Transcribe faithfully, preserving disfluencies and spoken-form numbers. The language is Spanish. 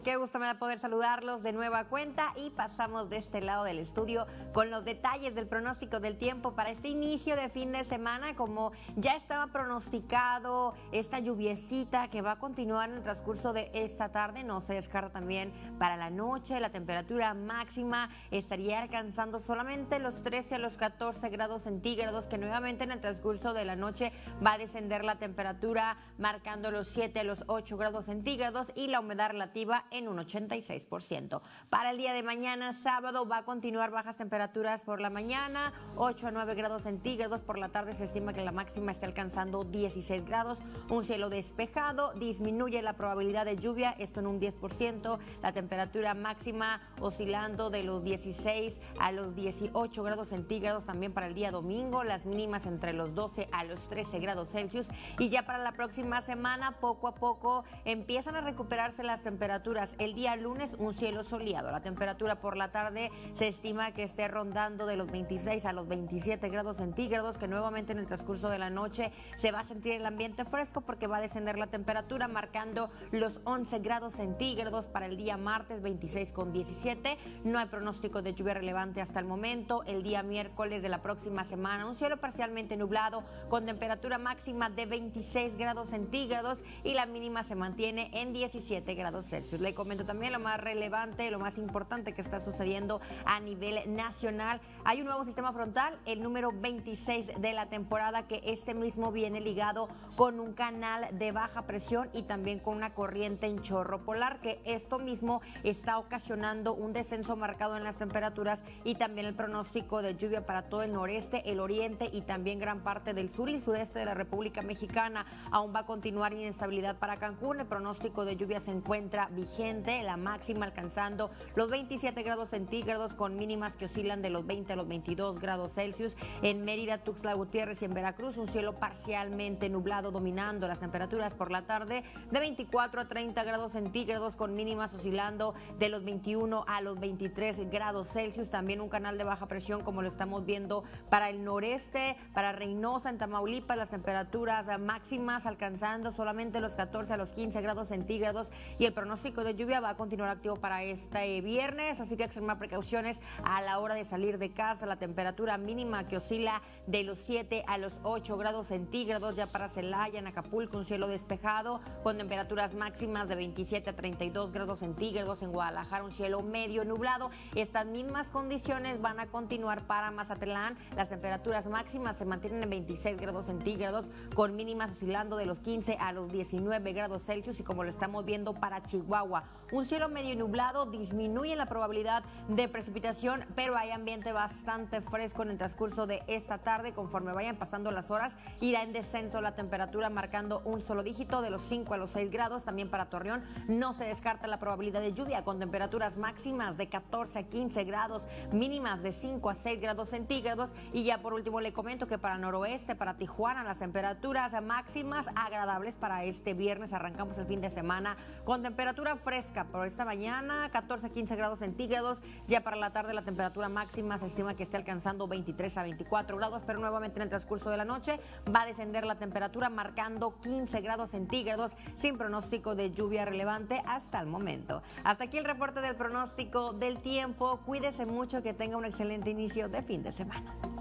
Qué gusto me da poder saludarlos de nueva cuenta y pasamos de este lado del estudio con los detalles del pronóstico del tiempo para este inicio de fin de semana. Como ya estaba pronosticado, esta lluviecita que va a continuar en el transcurso de esta tarde, no se descarta también para la noche. La temperatura máxima estaría alcanzando solamente los trece a los catorce grados centígrados, que nuevamente en el transcurso de la noche va a descender la temperatura marcando los siete a los ocho grados centígrados y la humedad relativa en un ochenta y seis por ciento. Para el día de mañana, sábado, va a continuar bajas temperaturas por la mañana, ocho a nueve grados centígrados. Por la tarde se estima que la máxima está alcanzando dieciséis grados. Un cielo despejado, disminuye la probabilidad de lluvia, esto en un diez por ciento. La temperatura máxima oscilando de los dieciséis a los dieciocho grados centígrados también para el día domingo. Las mínimas entre los doce a los trece grados Celsius. Y ya para la próxima semana, poco a poco empiezan a recuperarse las temperaturas. El día lunes, un cielo soleado. La temperatura por la tarde se estima que esté rondando de los veintiséis a los veintisiete grados centígrados, que nuevamente en el transcurso de la noche se va a sentir el ambiente fresco porque va a descender la temperatura marcando los once grados centígrados para el día martes, veintiséis con diecisiete. No hay pronóstico de lluvia relevante hasta el momento. El día miércoles de la próxima semana, un cielo parcialmente nublado con temperatura máxima de veintiséis grados centígrados y la mínima se mantiene en diecisiete grados Celsius. Le comento también lo más relevante, lo más importante que está sucediendo a nivel nacional. Hay un nuevo sistema frontal, el número veintiséis de la temporada, que este mismo viene ligado con un canal de baja presión y también con una corriente en chorro polar, que esto mismo está ocasionando un descenso marcado en las temperaturas y también el pronóstico de lluvia para todo el noreste, el oriente y también gran parte del sur y sureste de la República Mexicana. Aún va a continuar inestabilidad para Cancún. El pronóstico de lluvia se encuentra vigente, la máxima alcanzando los veintisiete grados centígrados con mínimas que oscilan de los veinte a los veintidós grados Celsius. En Mérida, Tuxtla Gutiérrez y en Veracruz, un cielo parcialmente nublado dominando las temperaturas por la tarde de veinticuatro a treinta grados centígrados con mínimas oscilando de los veintiuno a los veintitrés grados Celsius. También un canal de baja presión como lo estamos viendo para el noreste, para Reynosa en Tamaulipas, las temperaturas máximas alcanzando solamente los catorce a los quince grados centígrados y el pronóstico de lluvia va a continuar activo para este viernes, así que extremar precauciones a la hora de salir de casa. La temperatura mínima que oscila de los siete a los ocho grados centígrados. Ya para Celaya, en Acapulco, un cielo despejado con temperaturas máximas de veintisiete a treinta y dos grados centígrados. En Guadalajara, un cielo medio nublado. Estas mismas condiciones van a continuar para Mazatlán. Las temperaturas máximas se mantienen en veintiséis grados centígrados con mínimas oscilando de los quince a los diecinueve grados Celsius y como lo estamos viendo para Chihuahua, un cielo medio nublado, disminuye la probabilidad de precipitación, pero hay ambiente bastante fresco en el transcurso de esta tarde. Conforme vayan pasando las horas, irá en descenso la temperatura marcando un solo dígito de los cinco a los seis grados. También para Torreón no se descarta la probabilidad de lluvia con temperaturas máximas de catorce a quince grados, mínimas de cinco a seis grados centígrados. Y ya por último le comento que para noroeste, para Tijuana, las temperaturas máximas agradables para este viernes. Arrancamos el fin de semana con temperatura fresca por esta mañana, catorce a quince grados centígrados. Ya para la tarde la temperatura máxima se estima que esté alcanzando veintitrés a veinticuatro grados, pero nuevamente en el transcurso de la noche va a descender la temperatura marcando quince grados centígrados sin pronóstico de lluvia relevante hasta el momento. Hasta aquí el reporte del pronóstico del tiempo. Cuídese mucho, que tenga un excelente inicio de fin de semana.